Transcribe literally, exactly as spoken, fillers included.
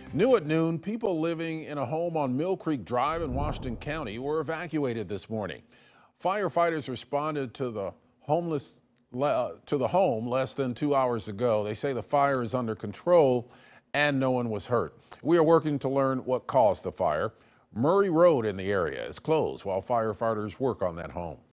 New at noon, people living in a home on Mill Creek Drive in Washington County were evacuated this morning. Firefighters responded to the homeless uh, to the home less than two hours ago. They say the fire is under control and no one was hurt. We are working to learn what caused the fire. Murray Road in the area is closed while firefighters work on that home.